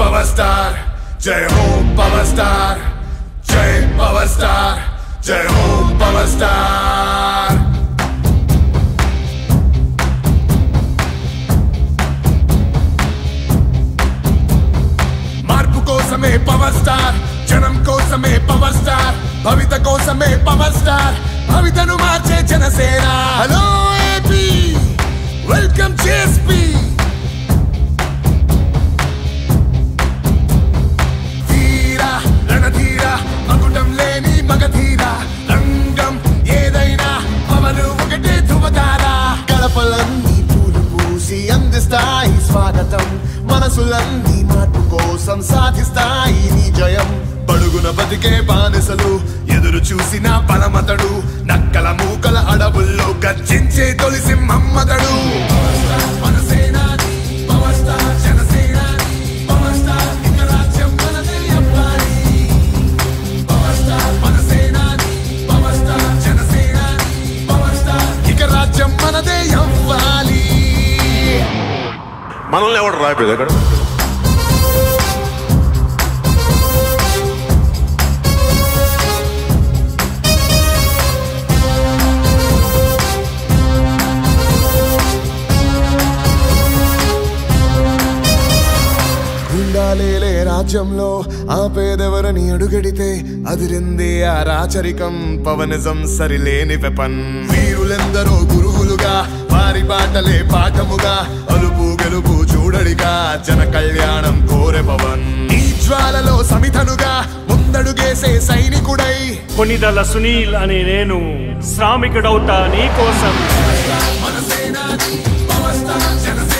power star జై హో power star జై పవర్ స్టార్ జై హో పవర్ స్టార్ మార్పు కోసమే పవర్ స్టార్ జనం కోసమే పవర్ స్టార్ భవిత కోసమే పవర్ స్టార్ భవితను మార్చే Janasena hello AP welcome JSP ధీర రణధీర మకుటం లేని మగధీర రంగం ఏదైనా పవను ఒకటే ధృవతార గడపలన్నీ పూలు పూసి అందిస్తాయి స్వాగతం మనసులన్నీ మార్పు కోసం సాధిస్తాయి నీ జయం బడుగున బతికే బానిసలు ఎదురు చూసిన బలమతడు నక్కల మూకల అడవుల్లో గర్జించే తొలి సింహమ్మతడు ఇక రాజ్యం మనదే అవ్వాలి మనల్ని ఎవడు రాయలేదు అక్కడ గుండాలేలే రాజ్యంలో ఆపేదెవరని అడుగడితే అదిరింది ఆ రాచరికం పవనిజం సరిలేని వెపన్ వీరులెందరో గురువులుగా వారి బాటలే పాఠముగా అలుపు గెలుపు చూడడిగా జన కళ్యాణం కోరె పవన్ ఈ జ్వాలలో సమిధనుగా ముందడుగేసే సైనికుడై కొనిదల సునీల్ అనే నేను శ్రామికుడవుతా నీ కోసం మన సేనాని పవర్ స్టార్ జనసేన